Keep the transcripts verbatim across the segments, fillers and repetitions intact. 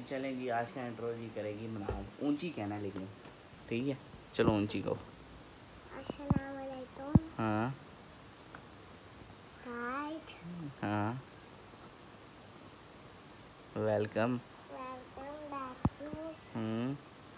चलें जी, आज का इंट्रो जी करेगी मनाल। ऊंची कहना है लेकिन, ठीक है चलो ऊंची कहो। अस्सलाम वालेकुम। हाँ हाय। हाँ welcome. Welcome back to hmm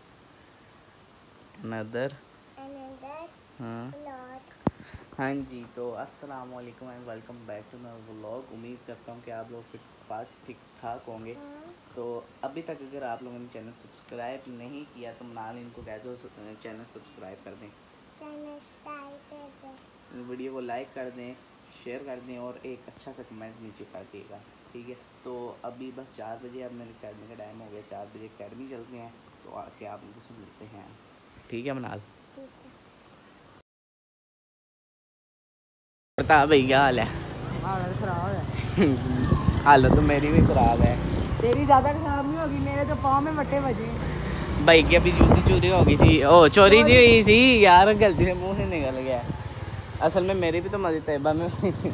another another हाँ व्लॉग। हाँ जी, तो अस्सलाम वालेकुम and welcome back to my vlog. उम्मीद करता हूँ कि आप लोग फिट फाट ठीक ठाक होंगे। तो अभी तक अगर आप लोगों ने चैनल सब्सक्राइब नहीं किया तो मनाल इनको कह दो चैनल सब्सक्राइब कर दें, चैनल सब्सक्राइब कर दें, वीडियो को लाइक कर दें, शेयर कर दें और एक अच्छा सा कमेंट नीचे कर दिएगा, ठीक है। तो अभी बस चार बजे अब मेरे अकेडमी का टाइम हो गया, चार बजे अकेडमी चलते हैं, तो आके आप लोगों से मिलते हैं, ठीक है मनाल। ठीक है। बता भाई क्या हाल है? हालत खराब है। हालत तो मेरी भी ख़राब है। तेरी ज़्यादा खराब नहीं होगी, मेरे तो पाँव में वट्टे बजे। भाई की अभी जूती चोरी हो गई थी। ओ चोरी नहीं हुई थी यार, गलती से मुंह से निकल गया। असल में मेरी भी तो मस्जिद तैयबा में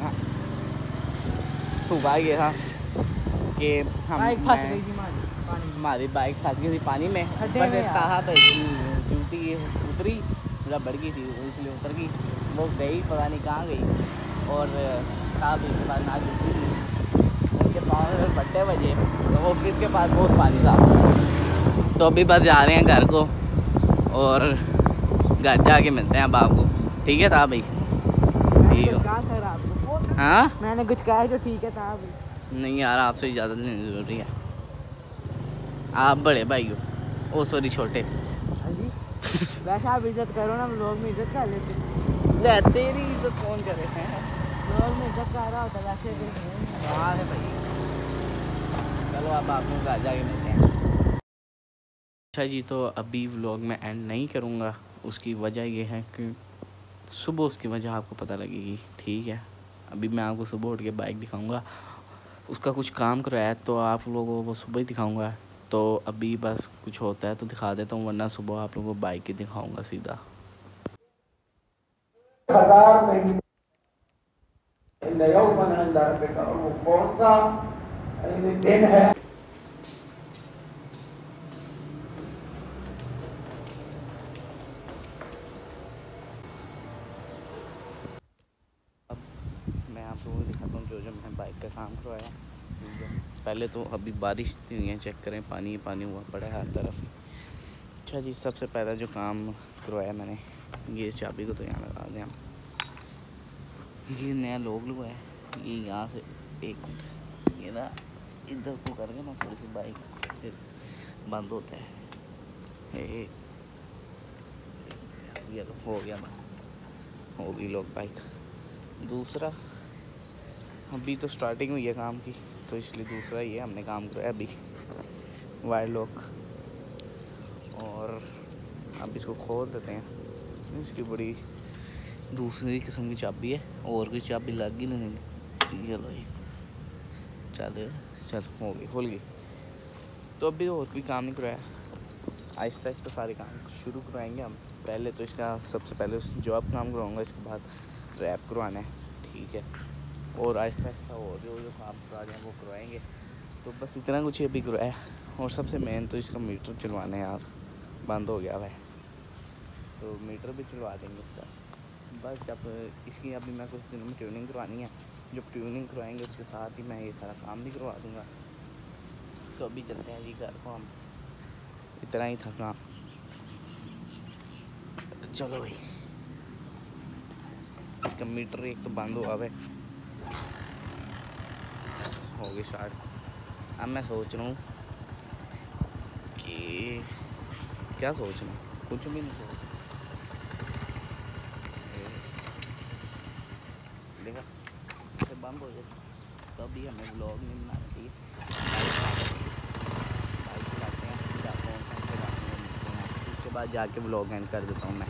हुआ ये था कि हम बाइक फंस गई थी हमारी पानी में। हमारी बाइक फंस गई थी पानी में। खड्डे बस में एक यार। कहा भाई जूती उतरी, मतलब बढ़ गई थी इसलिए उतर गई। वो गई पता नहीं कहाँ गई, और कहा भाई के पास ना जूती थी, उनके पाँव में फट्टे बजे। तो ऑफिस के पास बहुत पानी था, तो अभी बस जा रहे हैं घर को और घर जाके मिलते हैं अब आपको, ठीक है था भाई? ठीक हो? कहा सर आपको? हाँ मैंने कुछ कहा है तो ठीक है था भाई। नहीं यार आपसे इजाज़त लेनी ज़रूरी है, आप बड़े भाई हो। ओ सॉरी छोटे। जी वैसे आप इज्जत करो ना, लोग में इज्जत कर लेते। तेरी इज्जत कौन करे हैं? लोग में इज्जत कर रहा होता वैसे भी नहीं। हाँ है भाई, चलो अब आपको घर जाके मिलते हैं। अच्छा जी, तो अभी व्लॉग में एंड नहीं करूँगा, उसकी वजह ये है कि सुबह उसकी वजह आपको पता लगेगी, ठीक है। अभी मैं आपको सुबह उठ के बाइक दिखाऊंगा, उसका कुछ काम कराया है तो आप लोगों को वो सुबह ही दिखाऊंगा। तो अभी बस कुछ होता है तो दिखा देता हूँ, वरना सुबह आप लोगों को बाइक ही दिखाऊंगा सीधा। कौन सा दिन है? मैं आप लोगों को दिखाता हूँ जो जो मैंने बाइक का काम करवाया। पहले तो अभी बारिश नहीं है, चेक करें पानी पानी हुआ पड़ा है हर तरफ ही। अच्छा जी, सबसे पहला जो काम करवाया मैंने, ये चाबी को तो यहाँ लगा दें हम। ये नया लोग लुआ है, ये यहाँ से एक मिनट ये ना इधर को करके ना थोड़ी सी बाइक फिर बंद होता है। ये ये तो हो गया बंद, हो गई लोग बाइक। दूसरा अभी तो स्टार्टिंग हुई है काम की, तो इसलिए दूसरा ये हमने काम कराया अभी वायर लॉक। और अब इसको खोल देते हैं। इसकी बड़ी दूसरी किस्म की चाबी है, और कोई चाबी लग ही नहीं। चलो ये चल चल हो गई, खोल गई। तो अभी और भी काम नहीं कराया, आहिस्ता आहिस्ता सारे काम शुरू करवाएंगे हम। पहले तो इसका सबसे पहले जॉब काम करवाऊँगा, इसके बाद रैप करवाना है, ठीक है। और आहिस्ता आहिस्ता और जो जो काम करा रहे हैं वो करवाएंगे। तो बस इतना कुछ अभी करवाया। और सबसे मेन तो इसका मीटर चलवाना है यार, बंद हो गया हुआ है, तो मीटर भी चलवा देंगे इसका। बस जब इसकी अभी मैं कुछ दिनों में ट्यूनिंग करवानी है, जब ट्यूनिंग करवाएंगे उसके साथ ही मैं ये सारा काम भी करवा दूँगा। तो अभी चलते हैं जी घर को हम, इतना ही था काम। चलो भाई, इसका मीटर एक तो बंद हुआ है, हो गई स्टार्ट। अब मैं सोच रहा हूँ कि क्या सोच रहा हूँ, कुछ भी नहीं सोच रहा। देखा फिर बंद हो जाए तो अभी हमें व्लॉग नहीं बनाना चाहिए। बाइक चलाते हैं, जाते हैं, उसके बाद जाके व्लॉग एंड कर देता हूँ मैं।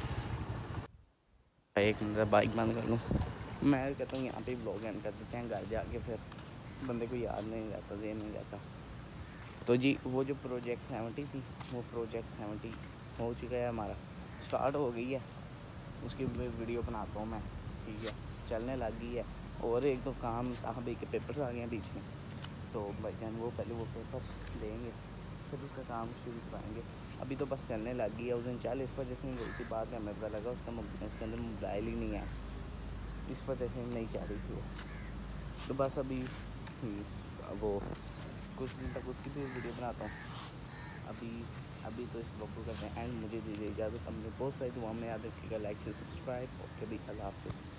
एक मिनट बाइक बंद कर लूँ। मैं कहता हूँ यहाँ पे व्लॉग एंड कर देते हैं, घर जाके फिर बंदे को याद नहीं रहता, देर नहीं रहता। तो जी वो जो प्रोजेक्ट सेवेंटी थी, वो प्रोजेक्ट सेवेंटी हो चुका है हमारा, स्टार्ट हो गई है। उसकी वीडियो बनाता हूँ मैं, ठीक है, चलने लग गई है। और एक दो काम भाई के पेपर्स आ गए हैं बीच में, तो भाईजान वो पहले वो पेपर देंगे, फिर उसका काम शुरू कराएंगे। अभी तो बस चलने लग गई है। उस दिन चालीस पर जिसमें गई थी, बाद में हमें पता लगा उसका उसके अंदर मोबाइल ही नहीं है, इस वजह से नहीं जा रही थी वो। तो बस अभी वो कुछ दिन तक उसकी भी वीडियो बनाता हूँ। अभी अभी तो इस ब्लॉग को करते हैं एंड मुझे दीजिए इजाज़त। हमने बहुत सारी दुआ में याद रखिएगा, लाइक से सब्सक्राइब। ओके भी, अल्लाह हाफ़िज़।